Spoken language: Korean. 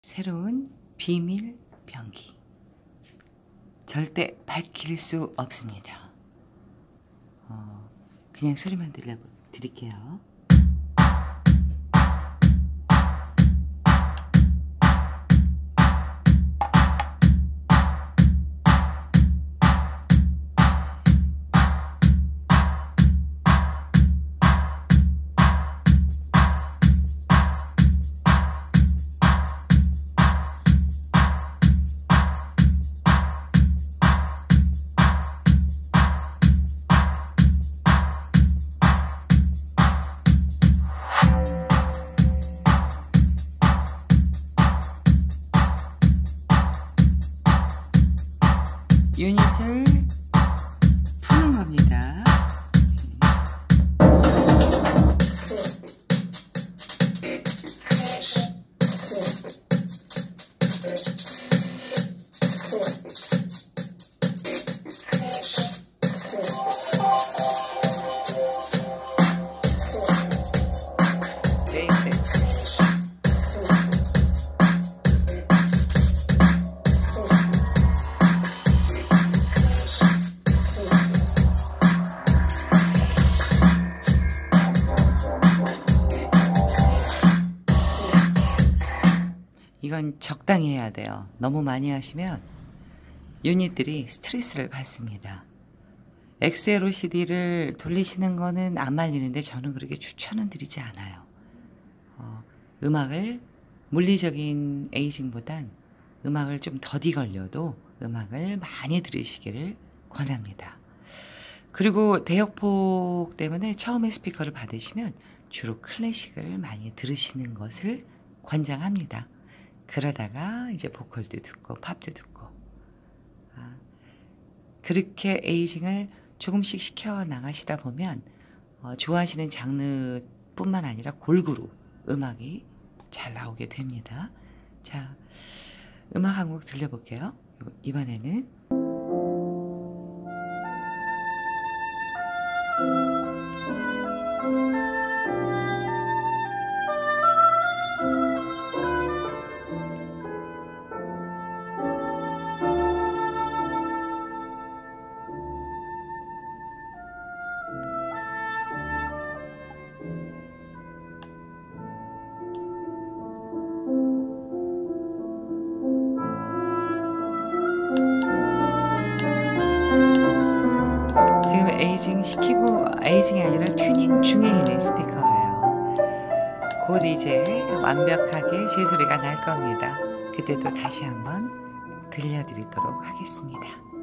새로운 비밀 변기. 절대 밝힐 수 없습니다. 그냥 소리만 들려드릴게요. 유닛을 푸는 겁니다. 이건 적당히 해야 돼요. 너무 많이 하시면 유닛들이 스트레스를 받습니다. XLOCD를 돌리시는 거는 안 말리는데 저는 그렇게 추천은 드리지 않아요. 음악을 물리적인 에이징보단 음악을 좀 더디 걸려도 음악을 많이 들으시기를 권합니다. 그리고 대역폭 때문에 처음에 스피커를 받으시면 주로 클래식을 많이 들으시는 것을 권장합니다. 그러다가 이제 보컬도 듣고 팝도 듣고 그렇게 에이징을 조금씩 시켜 나가시다 보면 좋아하시는 장르뿐만 아니라 골고루 음악이 잘 나오게 됩니다. 자, 음악 한 곡 들려볼게요. 이번에는 지금 에이징이 아니라 튜닝 중에 있는 스피커예요. 곧 이제 완벽하게 제 소리가 날 겁니다. 그때도 다시 한번 들려드리도록 하겠습니다.